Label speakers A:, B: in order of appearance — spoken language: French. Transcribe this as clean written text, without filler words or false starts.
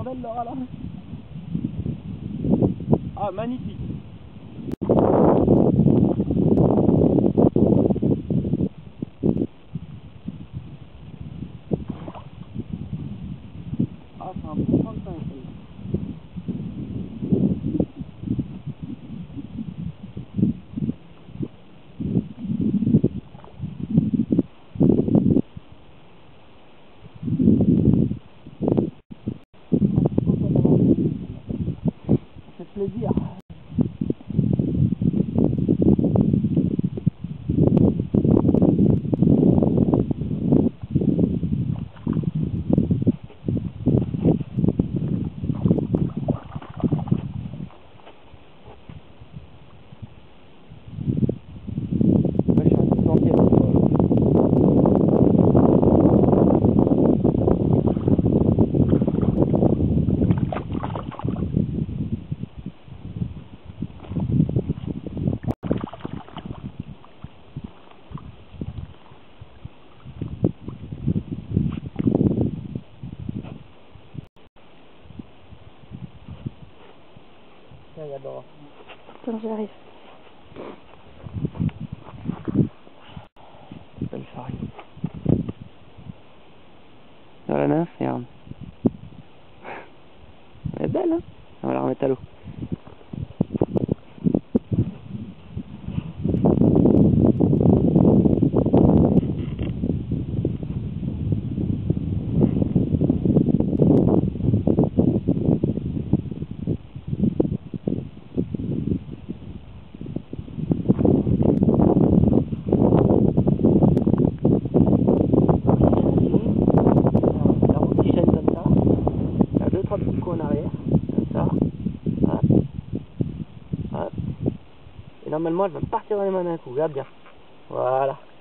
A: belle Laura là. Ah, magnifique. Ah, c'est un bon 35. Ça fait plaisir. Tiens, il y a Laura.
B: Attends, j'arrive.
A: Belle farine. Dans la nymphe, regarde. Elle est belle, hein? On va la remettre à l'eau. En arrière, comme ça, hop, hop, et normalement elle va partir dans les mains d'un coup, regarde bien, voilà.